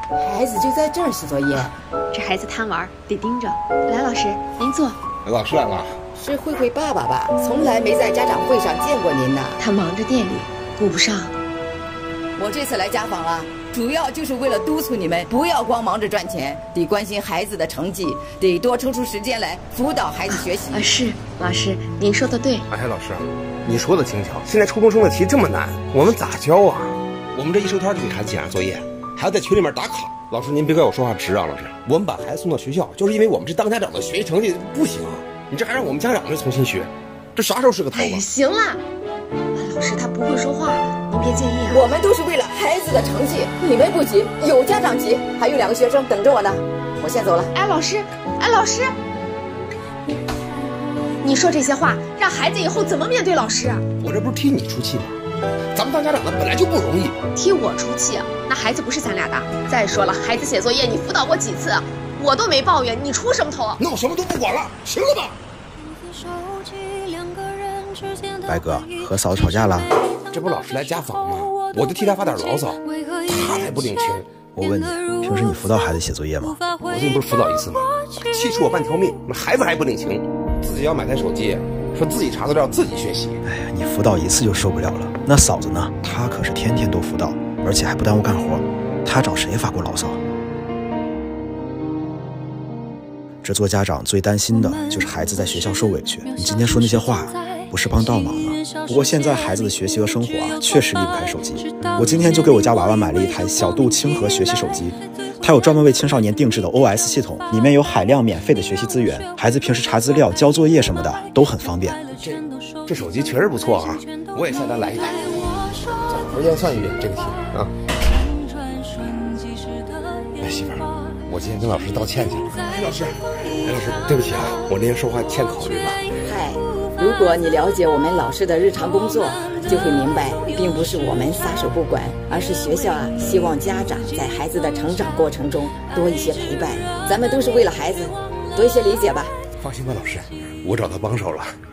孩子就在这儿写作业。 这孩子贪玩，得盯着。来，老师您坐。 老师来了。 是慧慧爸爸吧？从来没在家长会上见过您呢。 他忙着店里，顾不上。 我这次来家访了，主要就是为了督促你们不要光忙着赚钱，得关心孩子的成绩，得多抽出时间来辅导孩子学习。 是，老师您说的对。 哎，老师，你说的轻巧，现在初中生的题这么难，我们咋教啊？我们这一收摊就给孩子检查作业，还要在群里面打卡。老师您别怪我说话直啊，老师，我们把孩子送到学校，就是因为我们这当家长的学习成绩不行，你这还让我们家长们重新学，这啥时候是个头啊？ 行了，老师他不会说话，您别介意啊。 我们都是为了孩子的成绩，你们不急，有家长急，还有2个学生等着我呢，我先走了。 老师，你说这些话，让孩子以后怎么面对老师啊？ 我这不是替你出气吗？咱们当家长的本来就不容易， 替我出气啊？那孩子不是咱俩的。再说了，孩子写作业你辅导过几次？我都没抱怨，你出什么头啊？ 那我什么都不管了，行了吧？ 白哥和嫂子吵架了？ 这不老师来家访吗？我就替他发点牢骚，他还不领情。 我问你，平时你辅导孩子写作业吗？ 我最近不是辅导1次吗？气出我半条命，那孩子还不领情，自己要买台手机，说自己查资料自己学习。 哎呀，你辅导1次就受不了了，那嫂子呢？她可是天天都辅导，而且还不耽误干活。她找谁发过牢骚？这做家长最担心的就是孩子在学校受委屈。你今天说那些话，不是帮倒忙吗？不过现在孩子的学习和生活确实离不开手机。我今天就给我家娃娃买了一台小度清河学习手机，它有专门为青少年定制的 OS 系统，里面有海量免费的学习资源，孩子平时查资料、交作业什么的都很方便。 这手机确实不错啊，我也下单来一台。怎么验算一遍这个题啊？哎，媳妇儿，我今天跟老师道歉去了。老师，对不起啊，我那天说话欠考虑了。 嗨，如果你了解我们老师的日常工作，就会明白，并不是我们撒手不管，而是学校希望家长在孩子的成长过程中多一些陪伴。咱们都是为了孩子，多一些理解吧。 放心吧，老师，我找到帮手了。